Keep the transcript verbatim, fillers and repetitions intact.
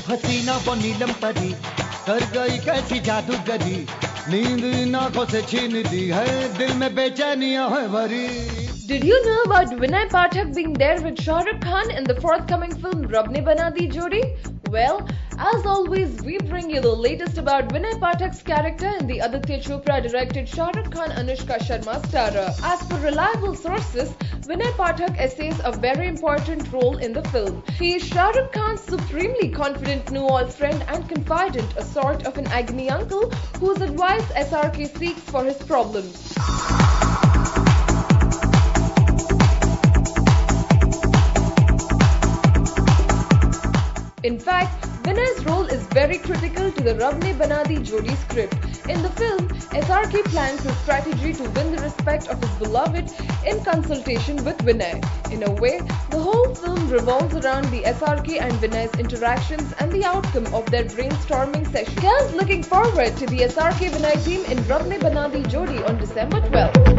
हसीना वो नीलम परी कर गई कैसी जादूगरी, नींद इन आंखों से छीन दी है, दिल में बेचैनियां है भरी। Did you know about Vinay Pathak being there with Shah Rukh Khan in the forthcoming film Rab Ne Bana Di Jodi? Well, as always, we bring you the latest about Vinay Pathak's character in the Aditya Chopra directed Shah Rukh Khan Anushka Sharma starrer. As per reliable sources, Vinay Pathak essays a very important role in the film. He is Shah Rukh Khan's supremely confident know-all friend and confidant, a sort of an agony uncle whose advice S R K seeks for his problems. In fact, Vinay's role is very critical to the Rab Ne Bana Di Jodi script. In the film, S R K plans his strategy to win the respect of his beloved in consultation with Vinay. In a way, the whole film revolves around the S R K and Vinay's interactions and the outcome of their brainstorming session. Here's looking forward to the S R K Vinay team in Rab Ne Bana Di Jodi on December twelfth.